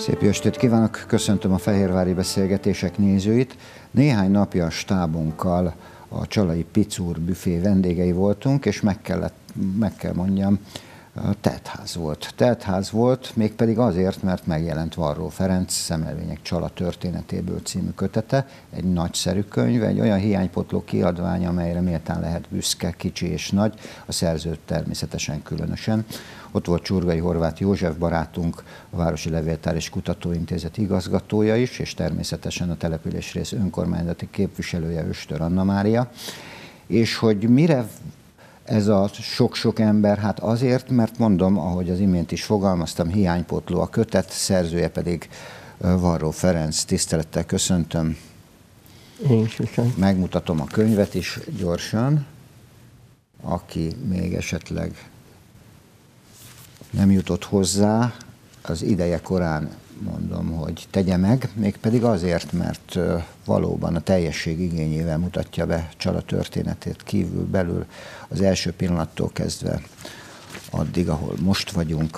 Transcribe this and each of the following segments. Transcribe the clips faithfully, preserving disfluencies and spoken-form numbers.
Szép jó estét kívánok, köszöntöm a fehérvári beszélgetések nézőit. Néhány napja a stábunkkal a Csalai Picur büfé vendégei voltunk, és meg kellett, meg kell mondjam, teltház volt. Teltház volt, mégpedig azért, mert megjelent Varró Ferenc Szemelvények Csala történetéből című kötete, egy nagyszerű könyv, egy olyan hiánypotló kiadvány, amelyre méltán lehet büszke, kicsi és nagy, a szerzőt természetesen különösen. Ott volt Csurgai Horváth József barátunk, a Városi Levéltár és Kutatóintézet igazgatója is, és természetesen a településrész önkormányzati képviselője, Östör Anna Mária. És hogy mire ez a sok-sok ember? Hát azért, mert mondom, ahogy az imént is fogalmaztam, hiánypótló a kötet, szerzője pedig Varró Ferenc. Tisztelettel köszöntöm. Én is köszönöm. Megmutatom a könyvet is gyorsan, aki még esetleg nem jutott hozzá, az ideje korán mondom, hogy tegye meg, mégpedig azért, mert valóban a teljesség igényével mutatja be Csala történetét kívül, belül, az első pillanattól kezdve addig, ahol most vagyunk.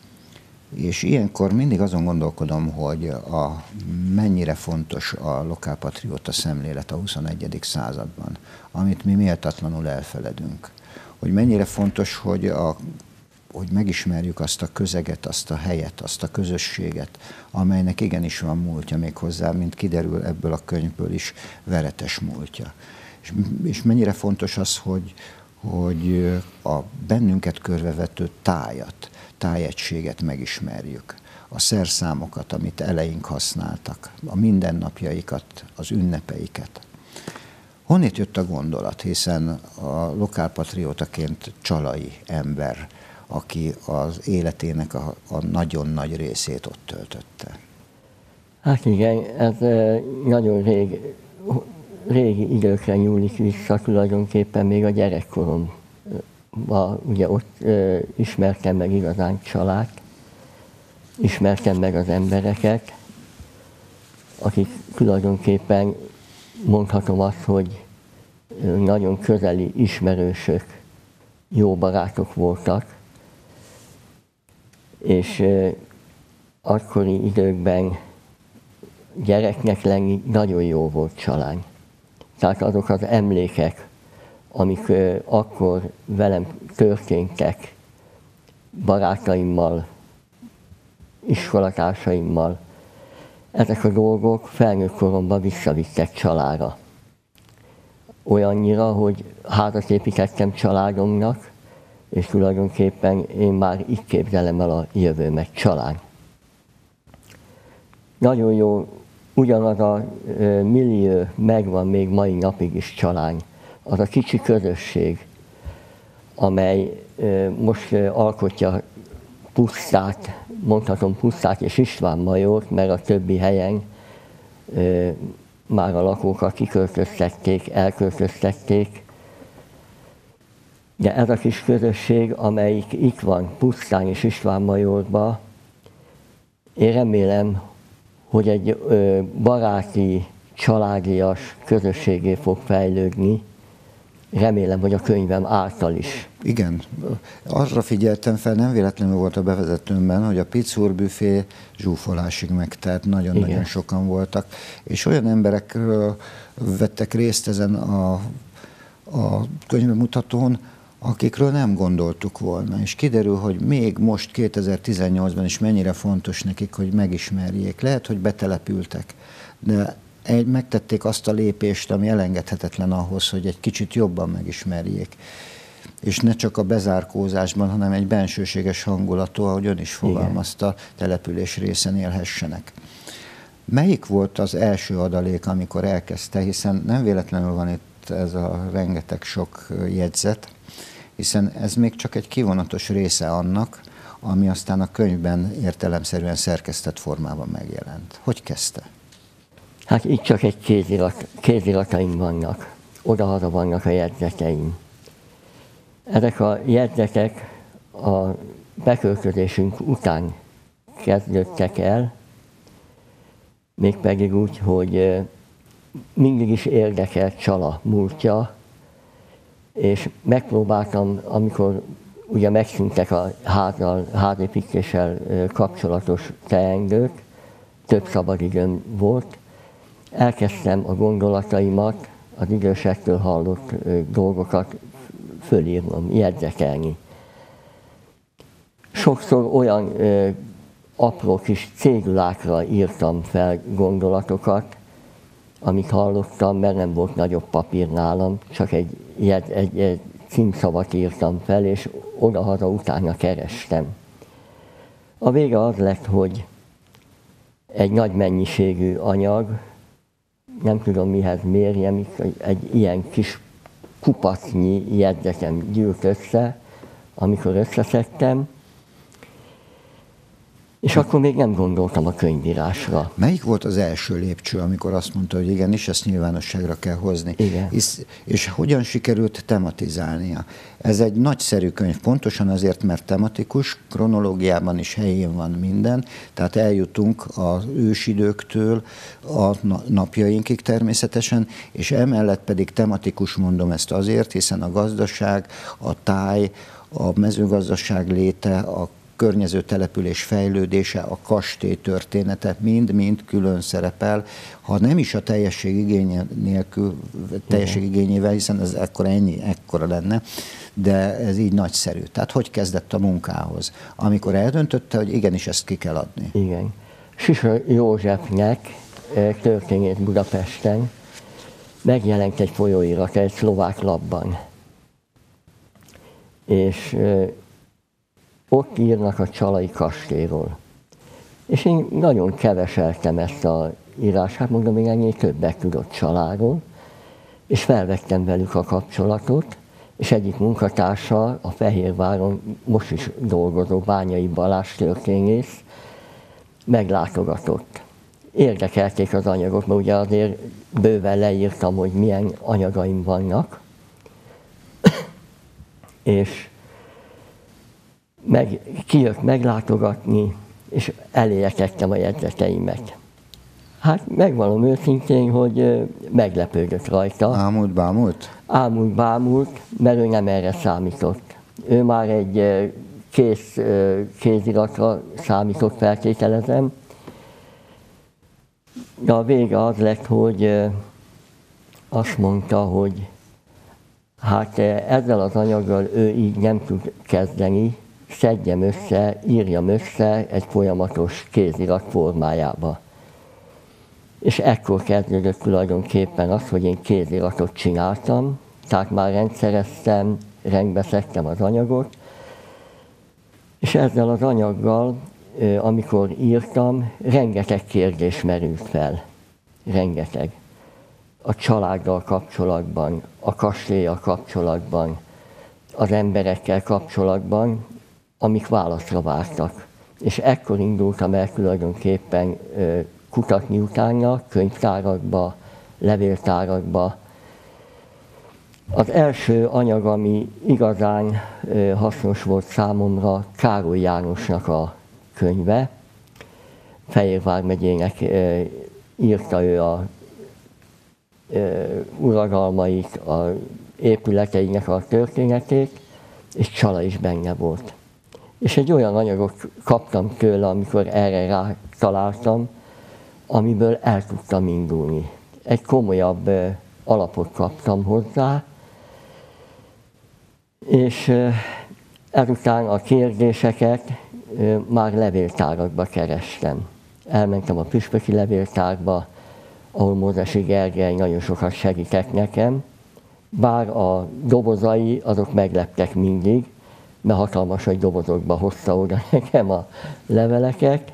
És ilyenkor mindig azon gondolkodom, hogy a, mennyire fontos a lokálpatrióta szemlélet a huszonegyedik században, amit mi méltatlanul elfeledünk. Hogy mennyire fontos, hogy a hogy megismerjük azt a közeget, azt a helyet, azt a közösséget, amelynek igenis van múltja, méghozzá, mint kiderül ebből a könyvből is, veretes múltja. És, és mennyire fontos az, hogy, hogy a bennünket körbevető tájat, tájegységet megismerjük, a szerszámokat, amit eleink használtak, a mindennapjaikat, az ünnepeiket. Honnét jött a gondolat, hiszen a lokálpatriótaként csalai ember, aki az életének a, a nagyon nagy részét ott töltötte. Hát igen, ez nagyon rég, régi időkre nyúlik vissza, tulajdonképpen még a gyerekkoromban. Ugye ott ismertem meg igazán Csalát, ismertem meg az embereket, akik tulajdonképpen mondhatom azt, hogy nagyon közeli ismerősök, jó barátok voltak, és akkori időkben gyereknek lenni nagyon jó volt Csalán. Tehát azok az emlékek, amik akkor velem történtek, barátaimmal, iskolatársaimmal, ezek a dolgok felnőtt koromban visszavittek Csalára. Olyannyira, hogy házat építettem családomnak, és tulajdonképpen én már itt képzelem el a jövőmet Csalán. Nagyon jó, ugyanaz a millió megvan még mai napig is Csalán. Az a kicsi közösség, amely most alkotja Pusztát, mondhatom Pusztát és István Majort, mert a többi helyen már a lakókat kiköltöztették, elköltöztették. De ez a kis közösség, amelyik itt van Pusztán és István Majorban, én remélem, hogy egy baráti, családias közösségé fog fejlődni. Remélem, hogy a könyvem által is. Igen, arra figyeltem fel, nem véletlenül volt a bevezetőmben, hogy a Picur büfé zsúfolásig megtelt, nagyon-nagyon sokan voltak, és olyan emberek vettek részt ezen a, a könyvemutatón, akikről nem gondoltuk volna. És kiderül, hogy még most kétezer-tizennyolcban is mennyire fontos nekik, hogy megismerjék. Lehet, hogy betelepültek, de egy, megtették azt a lépést, ami elengedhetetlen ahhoz, hogy egy kicsit jobban megismerjék. És ne csak a bezárkózásban, hanem egy bensőséges hangulatú, ahogy ön is fogalmazta, település részen élhessenek. Melyik volt az első adalék, amikor elkezdte, hiszen nem véletlenül van itt ez a rengeteg sok jegyzet, hiszen ez még csak egy kivonatos része annak, ami aztán a könyvben értelemszerűen szerkesztett formában megjelent. Hogy kezdte? Hát itt csak egy kézirat, kézirataim vannak, oda-haza vannak a jegyzeteim. Ezek a jegyzetek a beköltözésünk után kezdődtek el, mégpedig úgy, hogy mindig is érdekelt Csala múltja, és megpróbáltam, amikor ugye megszűntek a házzal, házépítéssel kapcsolatos teendők, több szabadidőm volt, elkezdtem a gondolataimat, az idősektől hallott dolgokat fölírnom, jegyzetelni. Sokszor olyan ö, apró kis cédulákra írtam fel gondolatokat, amit hallottam, mert nem volt nagyobb papír nálam, csak egy, egy, egy, egy címszavat írtam fel, és oda-haza utána kerestem. A vége az lett, hogy egy nagy mennyiségű anyag, nem tudom mihez mérjem, egy ilyen kis kupacnyi jegyzetem gyűlt össze, amikor összeszedtem, és akkor még nem gondoltam a könyvírásra. Melyik volt az első lépcső, amikor azt mondta, hogy igenis, ezt nyilvánosságra kell hozni? Igen. És, és hogyan sikerült tematizálnia? Ez egy nagyszerű könyv, pontosan azért, mert tematikus, kronológiában is helyén van minden, tehát eljutunk az ősidőktől a napjainkig természetesen, és emellett pedig tematikus, mondom ezt azért, hiszen a gazdaság, a táj, a mezőgazdaság léte, a környező település fejlődése, a kastély története mind-mind külön szerepel, ha nem is a teljesség igénye nélkül, teljesség igényével, hiszen ez ekkora, ennyi, ekkora lenne, de ez így nagyszerű. Tehát hogy kezdett a munkához? Amikor eldöntötte, hogy igenis ezt ki kell adni. Igen. Süsör Józsefnek, történész Budapesten, megjelent egy folyóirat egy szlovák lapban. És ott írnak a Csalai kastélyról. És én nagyon keveseltem ezt a írás, hát mondom, még ennél többet tudott Csaláról, és felvettem velük a kapcsolatot, és egyik munkatársa a Fehérváron most is dolgozó Bányai Balázs történész meglátogatott. Érdekelték az anyagok, mert ugye azért bőven leírtam, hogy milyen anyagaim vannak, és meg, kijött meglátogatni, és eléje tettem a jegyzeteimet. Hát megvallom őszintén, hogy meglepődött rajta. Ámult, bámult? Ámult, bámult, mert ő nem erre számított. Ő már egy kész kéziratra számított, feltételezem. De a vége az lett, hogy azt mondta, hogy hát ezzel az anyaggal ő így nem tud kezdeni, szedjem össze, írjam össze egy folyamatos kézirat formájába. És ekkor kezdődött tulajdonképpen az, hogy én kéziratot csináltam, tehát már rendszereztem, rendbe szedtem az anyagot, és ezzel az anyaggal, amikor írtam, rengeteg kérdés merült fel. Rengeteg. A családdal kapcsolatban, a kastéllyal kapcsolatban, az emberekkel kapcsolatban, amik válaszra vártak. És ekkor indultam el tulajdonképpen kutatni utána, könyvtárakba, levéltárakba. Az első anyag, ami igazán hasznos volt számomra, Károly Jánosnak a könyve. Fehérvár megyének írta ő a uradalmait, az épületeinek a történetét, és Csala is benne volt. És egy olyan anyagot kaptam tőle, amikor erre rá találtam, amiből el tudtam indulni. Egy komolyabb alapot kaptam hozzá, és ezután a kérdéseket már levéltárakba kerestem. Elmentem a püspöki levéltárba, ahol Mózesi Gergely nagyon sokat segített nekem, bár a dobozai azok megleptek mindig, mert hatalmas, hogy dobozokba hozta oda nekem a leveleket,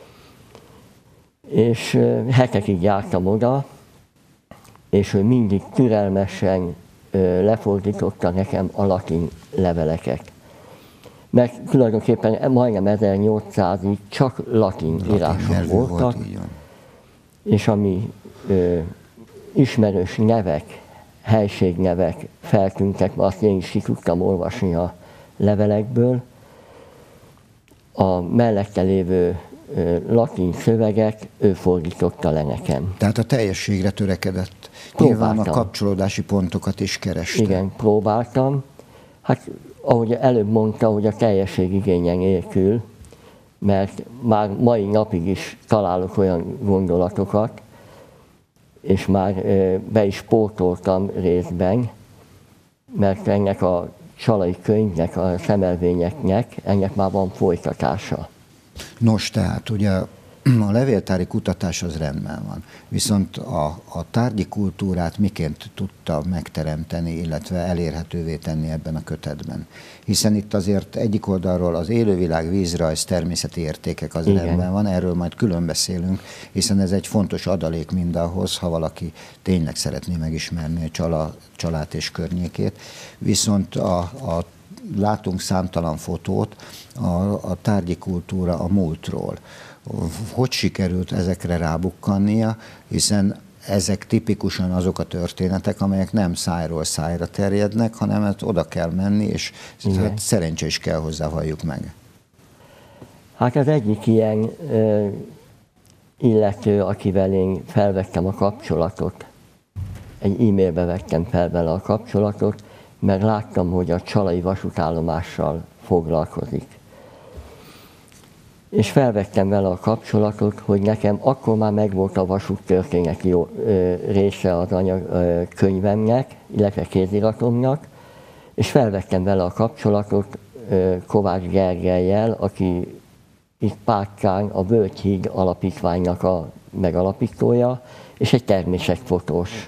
és hetekig jártam oda, és ő mindig türelmesen lefordította nekem a latin leveleket. Mert tulajdonképpen majdnem ezernyolcszázig csak latin, latin írások voltak, volt, és ami ö, ismerős nevek, helységnevek feltűntek, mert azt én is ki tudtam olvasni a levelekből, a mellette lévő ö, latin szöveget ő fordította le nekem. Tehát a teljességre törekedett. Próbáltam. Nyilván a kapcsolódási pontokat is kereste. Igen, próbáltam. Hát, ahogy előbb mondta, hogy a teljesség igénye nélkül, mert már mai napig is találok olyan gondolatokat, és már be is pótoltam részben, mert ennek a Csalai könyvnek, a szemelvényeknek, ennek már van folytatása. Nos, tehát ugye a levéltári kutatás az rendben van, viszont a, a tárgyi kultúrát miként tudta megteremteni, illetve elérhetővé tenni ebben a kötetben? Hiszen itt azért egyik oldalról az élővilág, vízrajz, természeti értékek az Igen. rendben van, erről majd külön beszélünk, hiszen ez egy fontos adalék mindahhoz, ha valaki tényleg szeretné megismerni a Csala, Csalát és környékét. Viszont a, a látunk számtalan fotót a, a tárgyi kultúra a múltról. Hogy sikerült ezekre rábukkannia, hiszen ezek tipikusan azok a történetek, amelyek nem szájról szájra terjednek, hanem hát oda kell menni, és hát szerencse is kell hozzá, valljuk meg. Hát az egyik ilyen ö, illető, akivel én felvettem a kapcsolatot, egy e-mailbe vettem fel vele a kapcsolatot, mert láttam, hogy a csalai vasútállomással foglalkozik. És felvettem vele a kapcsolatot, hogy nekem akkor már megvolt a vasúttörténeti része az anyagkönyvemnek, illetve kéziratomnak, és felvettem vele a kapcsolatot Kovács Gergellyel, aki itt Pátkán a Völgyhíd Alapítványnak a megalapítója, és egy természetfotós.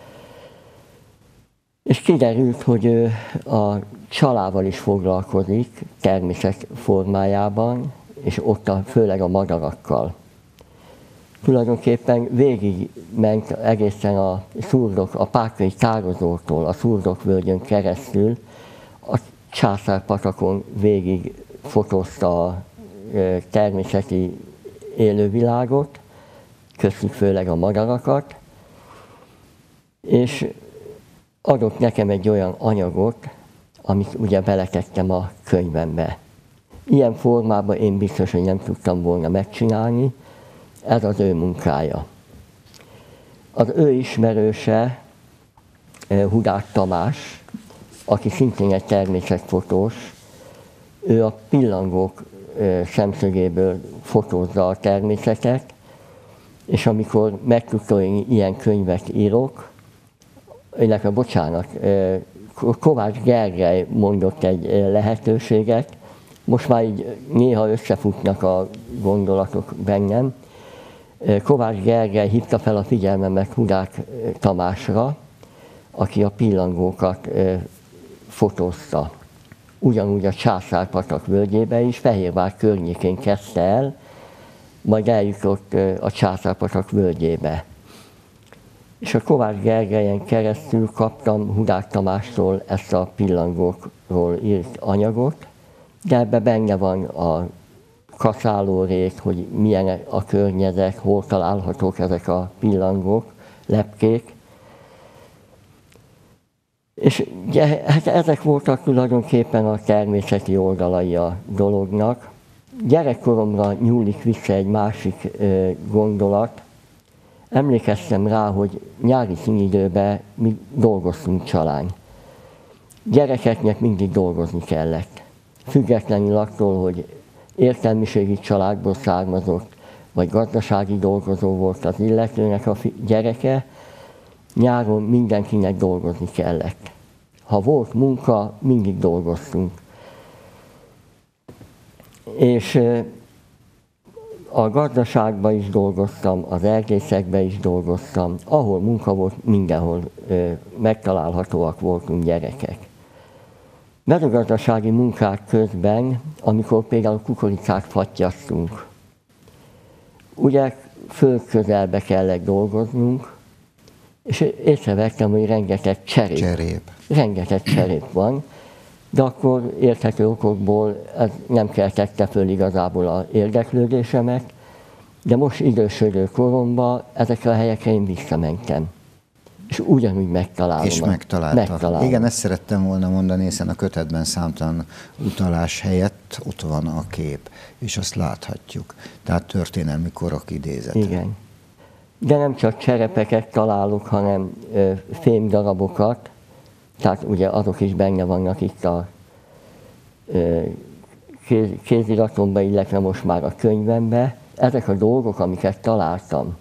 És kiderült, hogy ő a csalával is foglalkozik természet formájában, és ott a, főleg a madarakkal. Tulajdonképpen végig ment egészen a Szurdok, a Pákai tározótól, a Szurdok-völgyön keresztül, a Császárpatakon végig fotózta a természeti élővilágot, köztük főleg a madarakat, és adott nekem egy olyan anyagot, amit ugye beletettem a könyvembe. Ilyen formában én biztos, hogy nem tudtam volna megcsinálni, ez az ő munkája. Az ő ismerőse, Hudák Tamás, aki szintén egy természetfotós, ő a pillangók szemszögéből fotózza a természetet, és amikor megtudta, hogy ilyen könyvet írok, illetve bocsánat, Kovács Gergely mondott egy lehetőséget, most már így néha összefutnak a gondolatok bennem. Kovács Gergely hívta fel a figyelmemet Hudák Tamásra, aki a pillangókat fotózta. Ugyanúgy a Császárpatak völgyébe is, Fehérvár környékén kezdte el, majd eljutott a Császárpatak völgyébe. És a Kovács Gergelyen keresztül kaptam Hudák Tamástól ezt a pillangókról írt anyagot, de ebben benne van a kaszálórék, hogy milyen a környezet, hol találhatók ezek a pillangók, lepkék. És hát ezek voltak tulajdonképpen a természeti oldalai a dolognak. Gyerekkoromra nyúlik vissza egy másik gondolat. Emlékeztem rá, hogy nyári színidőben mi dolgoztunk csalán. Gyerekeknek mindig dolgozni kellett. Függetlenül attól, hogy értelmiségi családból származott, vagy gazdasági dolgozó volt az illetőnek a gyereke, nyáron mindenkinek dolgozni kellett. Ha volt munka, mindig dolgoztunk. És a gazdaságban is dolgoztam, az erdészekben is dolgoztam, ahol munka volt, mindenhol megtalálhatóak voltunk gyerekek. Mezőgazdasági munkák közben, amikor például kukoricát fattyaztunk, ugye földközelbe kellett dolgoznunk, és észrevettem, hogy rengeteg cserép, Cserép. rengeteg cserép van, de akkor érthető okokból ez nem keltette föl igazából az érdeklődésemet, de most idősödő koromban ezekre a helyekre én visszamentem. És ugyanúgy megtalálom. És megtalálta. megtalálom. Igen, ezt szerettem volna mondani, hiszen a kötetben számtalan utalás helyett ott van a kép, és azt láthatjuk. Tehát történelmi korok idézete. Igen. De nem csak cserepeket találok, hanem ö, fémdarabokat, tehát ugye azok is benne vannak itt a ö, kéz, kéziratomba, illetve most már a könyvembe, ezek a dolgok, amiket találtam,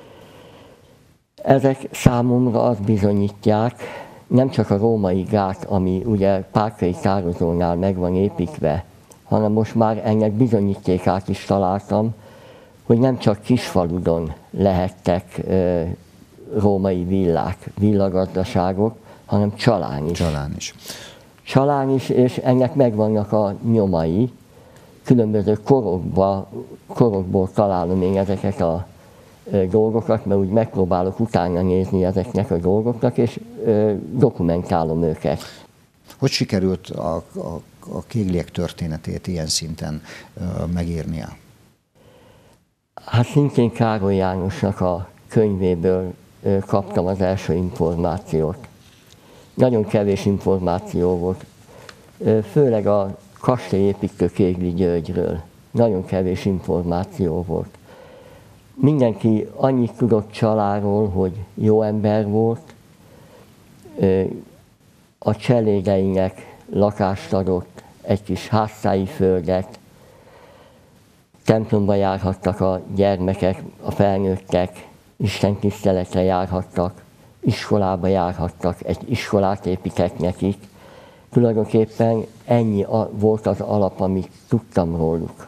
ezek számomra azt bizonyítják, nem csak a római gát, ami ugye Pálkai tározónál meg van építve, hanem most már ennek bizonyítékát is találtam, hogy nem csak Kisfaludon lehettek ö, római villák, villagazdaságok, hanem Csallán is. Csallán is. Csallán is, és ennek megvannak a nyomai. Különböző korokba, korokból találom én ezeket a ö, dolgokat, mert úgy megpróbálok utána nézni ezeknek a dolgoknak, és ö, dokumentálom őket. Hogy sikerült a, a, a kégliek történetét ilyen szinten ö, megírnia? Hát szintén Károly Jánosnak a könyvéből ö, kaptam az első információt. Nagyon kevés információ volt, ö, főleg a kastélyépítő Kégli Györgyről. Nagyon kevés információ volt. Mindenki annyit tudott Csaláról, hogy jó ember volt, ö, a csellédeinek lakást adott, egy kis házszáji földet, templomba járhattak a gyermekek, a felnőttek, Isten tiszteletre járhattak, iskolába járhattak, egy iskolát épített nekik. Tulajdonképpen ennyi volt az alap, amit tudtam róluk.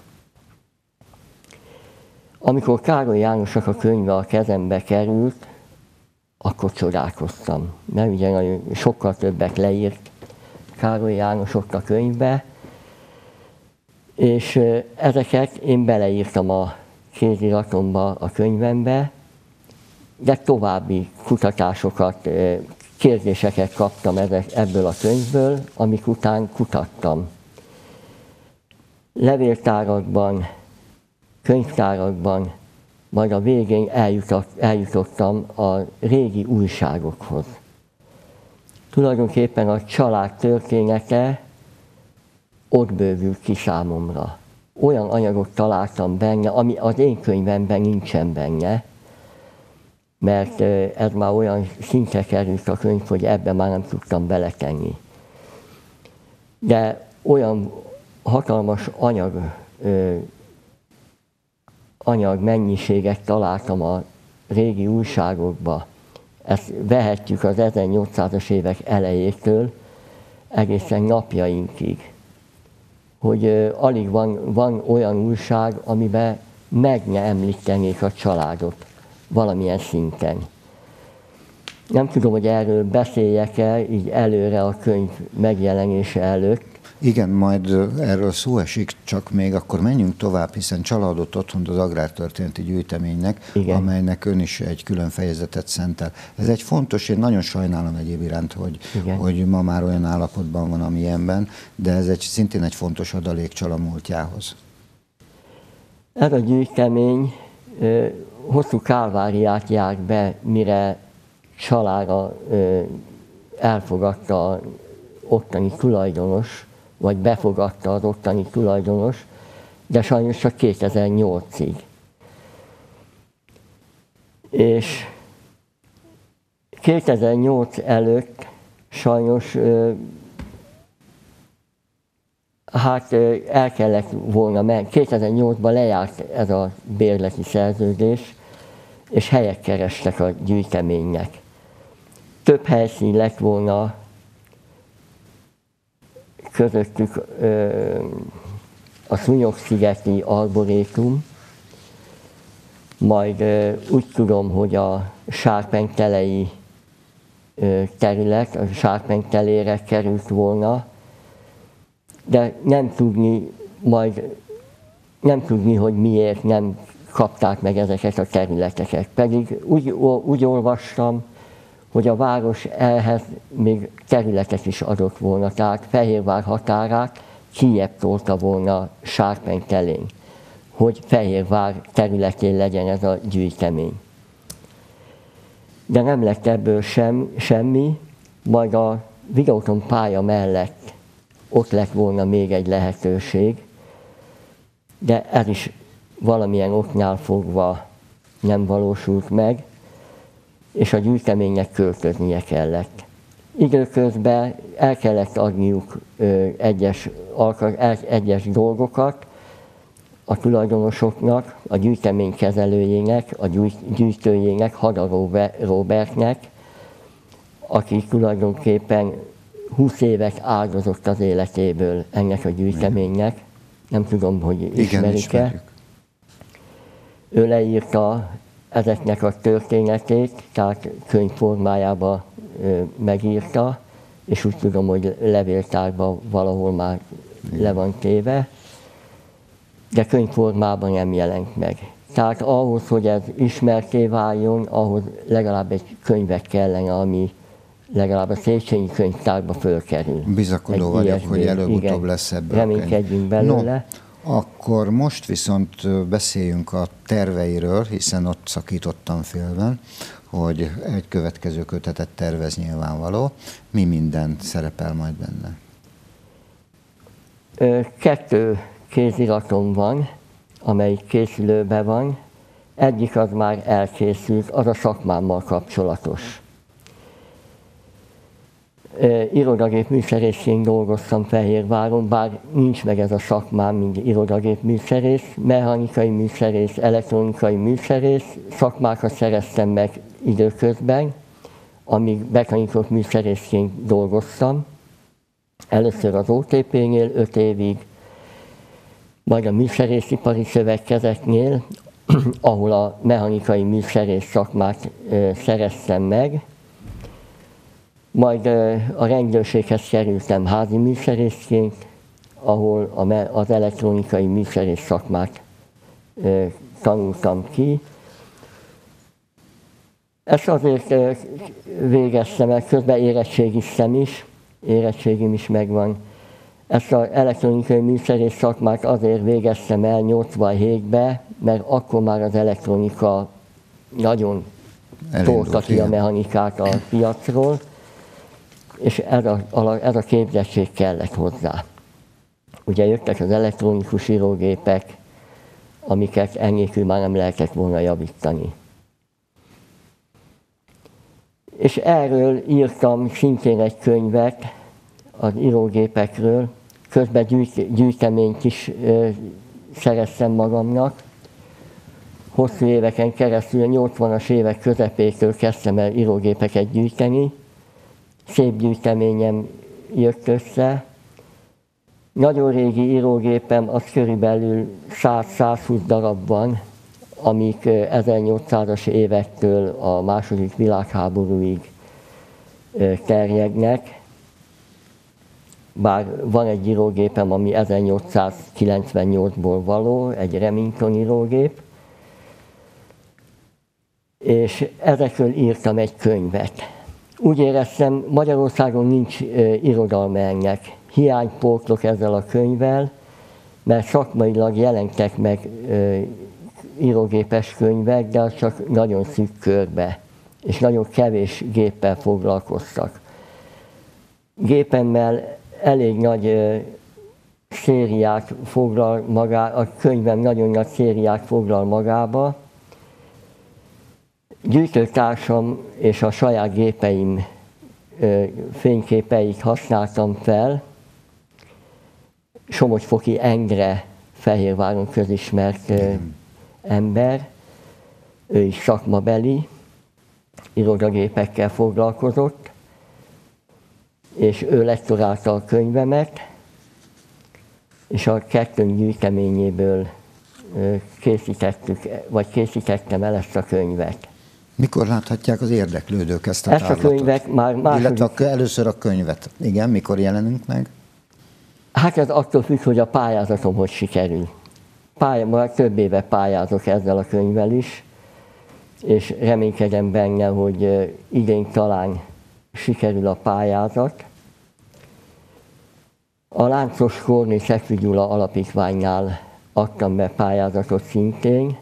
Amikor Károly Jánosnak a könyve a kezembe került, akkor csodálkoztam, mert ugye nagyon, sokkal többet leírt Károly János ott a könyvbe, és ezeket én beleírtam a kéziratomba, a könyvembe, de további kutatásokat, kérdéseket kaptam ebből a könyvből, amik után kutattam. Levéltárakban, könyvtárakban, majd a végén eljutott, eljutottam a régi újságokhoz. Tulajdonképpen a család története ott bővült ki számomra. Olyan anyagot találtam benne, ami az én könyvemben nincsen benne, mert ez már olyan szintre került a könyv, hogy ebben már nem tudtam beletenni. De olyan hatalmas anyag, anyag mennyiséget találtam a régi újságokba. Ezt vehetjük az ezernyolcszázas évek elejétől egészen napjainkig. Hogy alig van, van olyan újság, amiben meg ne említenék a családot valamilyen szinten. Nem tudom, hogy erről beszéljek el így előre a könyv megjelenése előtt. Igen, majd erről szó esik, csak még akkor menjünk tovább, hiszen Családot otthont az agrártörténeti gyűjteménynek, igen, amelynek ön is egy külön fejezetet szentel. Ez egy fontos, én nagyon sajnálom egyéb iránt, hogy, hogy ma már olyan állapotban van, amilyenben, de ez egy, szintén egy fontos adalék Csala múltjához. Ez a gyűjtemény ö, hosszú kálváriát járt be, mire Csalára ö, elfogadta az ottani tulajdonos, vagy befogadta az ottani tulajdonos, de sajnos csak kétezer-nyolcig. És kétezer-nyolc előtt sajnos hát el kellett volna menni. kétezer-nyolcban lejárt ez a bérleti szerződés, és helyet kerestek a gyűjteménynek. Több helyszín lett volna, közöttük ö, a Szúnyog-szigeti Arborétum, majd ö, úgy tudom, hogy a Sárpentelei ö, terület, a Sárpentelére került volna, de nem tudni, majd nem tudni, hogy miért nem kapták meg ezeket a területeket. Pedig úgy, úgy olvastam, hogy a város ehhez még területet is adott volna, tehát Fehérvár határát kijebb tolta volna Sárpentelén, hogy Fehérvár területén legyen ez a gyűjtemény. De nem lett ebből sem, semmi, majd a videóton pálya mellett ott lett volna még egy lehetőség, de ez is valamilyen oknál fogva nem valósult meg, és a gyűjteménynek költöznie kellett. Időközben el kellett adniuk egyes, egyes dolgokat a tulajdonosoknak, a gyűjtemény kezelőjének, a gyűjtőjének, Hada Róbertnek, aki tulajdonképpen húsz évet áldozott az életéből ennek a gyűjteménynek. Nem tudom, hogy ismerik-e. Ő leírta ezeknek a történetét, tehát könyv formájában megírta, és úgy tudom, hogy levéltárban valahol már le van téve, de könyvformában nem jelent meg. Tehát ahhoz, hogy ez ismerté váljon, ahhoz legalább egy könyvek kellene, ami legalább a Széchenyi Könyvtárba fölkerül. Bizakodó vagyok, ilyesmi, hogy előbb-utóbb lesz ebből. Reménykedjünk belőle. No, akkor most viszont beszéljünk a terveiről, hiszen ott szakítottam félben, hogy egy következő kötetet tervez nyilvánvaló. Mi minden szerepel majd benne? Kettő kéziratom van, amelyik készülőben van. Egyik az már elkészült, az a szakmámmal kapcsolatos. Irodagépműszerészként dolgoztam Fehérváron, bár nincs meg ez a szakmám, mint irodagépműszerész, mechanikai műszerész, elektronikai műszerész szakmákat szereztem meg időközben, amíg mechanikus műszerészként dolgoztam. Először az o té pé-nél öt évig, majd a Műszerészipari Szövetkezetnél, ahol a mechanikai műszerész szakmát szereztem meg. Majd a rendőrséghez kerültem házi műszerészként, ahol az elektronikai műszerész szakmát tanultam ki. Ezt azért végeztem el, közben érettségiztem is, érettségim is megvan. Ezt az elektronikai műszerész szakmát azért végeztem el nyolcvanhétben, mert akkor már az elektronika nagyon tolta ki a mechanikát a piacról, és ez a, ez a képzettség kellett hozzá. Ugye jöttek az elektronikus írógépek, amiket ennélkül már nem lehetett volna javítani. És erről írtam szintén egy könyvet az írógépekről, közben gyűjt, gyűjteményt is ö, szereztem magamnak. Hosszú éveken keresztül, a nyolcvanas évek közepétől kezdtem el írógépeket gyűjteni. Szép gyűjteményem jött össze. Nagyon régi írógépem, az körülbelül száz-százhúsz darab van, amik ezernyolcszázas évektől a második világháborúig terjednek. Bár van egy írógépem, ami ezernyolcszázkilencvennyolcból való, egy Remington írógép, és ezekről írtam egy könyvet. Úgy éreztem, Magyarországon nincs irodalma ennek. Hiánypótlok ezzel a könyvvel, mert szakmailag jelentek meg írógépes könyvek, de az csak nagyon szűk körbe, és nagyon kevés géppel foglalkoztak. Gépemmel elég nagy szériák foglal magába, a könyvem nagyon nagy szériák foglal magába. Gyűjtőtársam és a saját gépeim fényképeit használtam fel. Somogyfoki Endre, Fehérváron közismert ember, ő is szakmabeli, irodagépekkel foglalkozott, és ő lektorálta a könyvemet, és a kettőnk gyűjteményéből készítettük, vagy készítettem el ezt a könyvet. Mikor láthatják az érdeklődők ezt a ezt tárlatot? A könyvet már második... Illetve először a könyvet. Igen, mikor jelenünk meg? Hát ez attól függ, hogy a pályázatom hogy sikerül. Pály... Már több éve pályázok ezzel a könyvvel is, és reménykedem benne, hogy idén talán sikerül a pályázat. A Láncos Kornél Szegfű Gyula Alapítványnál adtam be pályázatot szintén.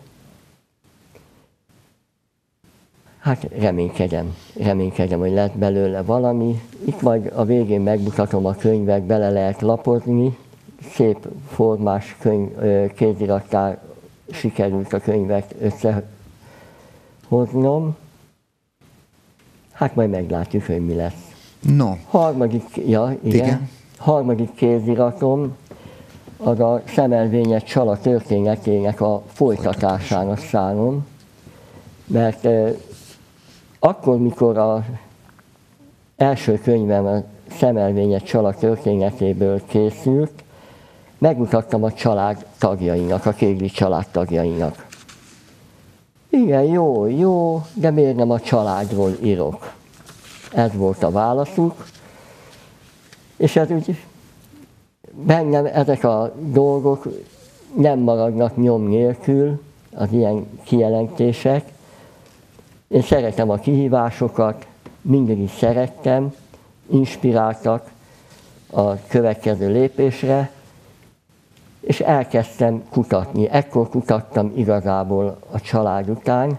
Hát reménykedem, reménykedem, hogy lesz belőle valami. Itt majd a végén megmutatom a könyvet, bele lehet lapozni. Szép formás könyv, kézirattá sikerült a könyvet összehoznom. Hát majd meglátjuk, hogy mi lesz. No. Harmadik, ja, igen. igen. Harmadik kéziratom az a Szemelvényes Csala történetének a folytatásának szánom, mert eh, akkor, mikor az első könyvem a Szemelvényes Csala történetéből készült, megmutattam a család tagjainak, a Kégli család tagjainak. Igen, jó, jó, de miért nem a családról írok? Ez volt a válaszuk. És ez úgy, bennem ezek a dolgok nem maradnak nyom nélkül, az ilyen kijelentések. Én szeretem a kihívásokat, mindig is szerettem, inspiráltak a következő lépésre, és elkezdtem kutatni. Ekkor kutattam igazából a család után,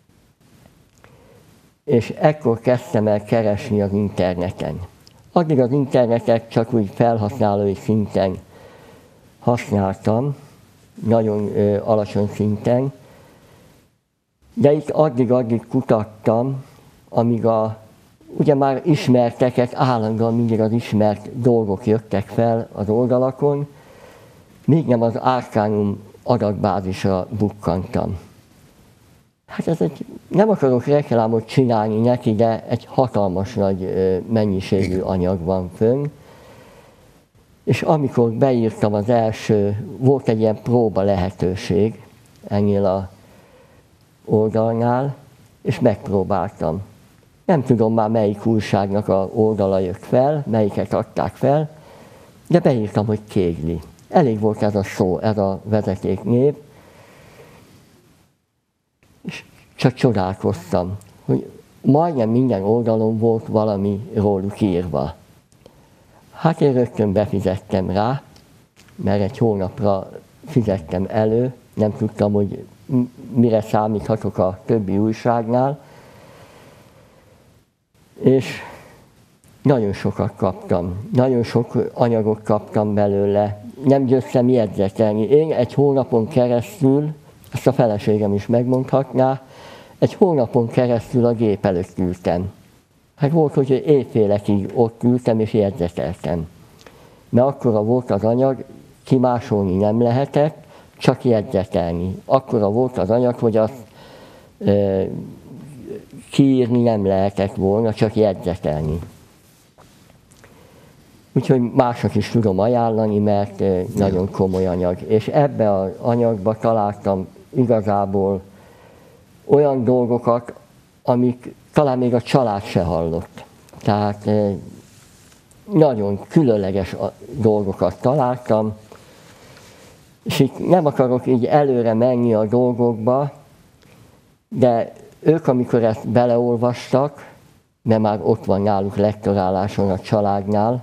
és ekkor kezdtem el keresni az interneten. Addig az internetet csak úgy felhasználói szinten használtam, nagyon ö, alacsony szinten, de itt addig-addig kutattam, amíg a, ugye már ismertekek, állandóan mindig az ismert dolgok jöttek fel az oldalakon, még nem az Arcanum adatbázisra bukkantam. Hát ez egy, nem akarok reklámot csinálni neki, de egy hatalmas nagy mennyiségű anyag van fönn. És amikor beírtam az első, volt egy ilyen próba lehetőség ennél a oldalnál, és megpróbáltam. Nem tudom már melyik újságnak a oldala jött fel, melyiket adták fel, de beírtam, hogy Kégli. Elég volt ez a szó, ez a vezetéknév. És csak csodálkoztam, hogy majdnem minden oldalon volt valami róluk írva. Hát én rögtön befizettem rá, mert egy hónapra fizettem elő, nem tudtam, hogy mire számíthatok a többi újságnál. És nagyon sokat kaptam, nagyon sok anyagot kaptam belőle, nem győztem jegyzetelni. Én egy hónapon keresztül, ezt a feleségem is megmondhatná, egy hónapon keresztül a gép előtt ültem. Hát volt, hogy éjfélekig ott ültem és jegyzeteltem. Mert akkora volt az anyag, kimásolni nem lehetett, csak jegyzetelni. Akkora volt az anyag, hogy azt e, kiírni nem lehetett volna, csak jegyzetelni. Úgyhogy mások is tudom ajánlani, mert nagyon komoly anyag. És ebbe az anyagba találtam igazából olyan dolgokat, amik talán még a család se hallott. Tehát nagyon különleges dolgokat találtam, és itt nem akarok így előre menni a dolgokba, de ők, amikor ezt beleolvastak, mert már ott van náluk lektoráláson a családnál,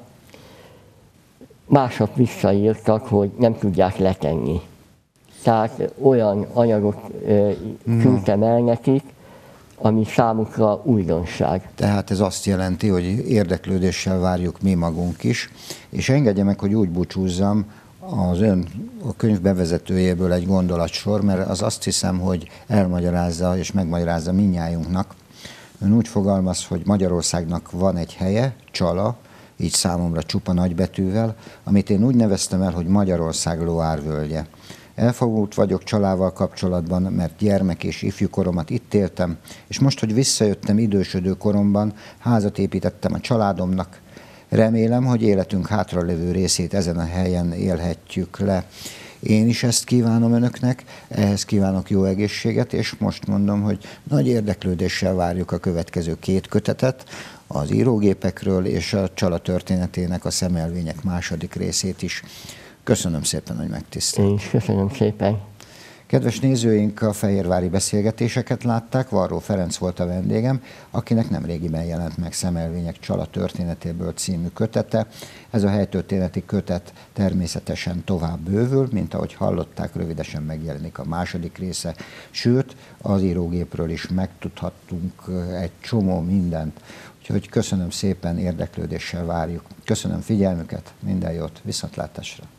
másnap visszaírtak, hogy nem tudják letenni. Tehát olyan anyagot küldtem el nekik, ami számukra újdonság. Tehát ez azt jelenti, hogy érdeklődéssel várjuk mi magunk is, és engedje meg, hogy úgy búcsúzzam az ön a könyv bevezetőjéből egy gondolatsor, mert az azt hiszem, hogy elmagyarázza és megmagyarázza mindnyájunknak. Ön úgy fogalmaz, hogy Magyarországnak van egy helye, Csala, így számomra csupa nagybetűvel, amit én úgy neveztem el, hogy Magyarország Loire-völgye. Elfogult vagyok Csalával kapcsolatban, mert gyermek és ifjúkoromat itt éltem, és most, hogy visszajöttem idősödő koromban, házat építettem a családomnak. Remélem, hogy életünk hátralévő részét ezen a helyen élhetjük le. Én is ezt kívánom önöknek, ehhez kívánok jó egészséget, és most mondom, hogy nagy érdeklődéssel várjuk a következő két kötetet, az írógépekről és a Csala történetének a Szemelvények második részét is. Köszönöm szépen, hogy megtisztelt. Én is köszönöm szépen. Kedves nézőink, a fehérvári beszélgetéseket látták, Varró Ferenc volt a vendégem, akinek nemrégiben jelent meg Szemelvények Csala történetéből című kötete. Ez a helytörténeti kötet természetesen tovább bővül, mint ahogy hallották, rövidesen megjelenik a második része, sőt, az írógépről is megtudhattunk egy csomó mindent. Úgyhogy köszönöm szépen, érdeklődéssel várjuk. Köszönöm figyelmüket, minden jót, viszontlátásra!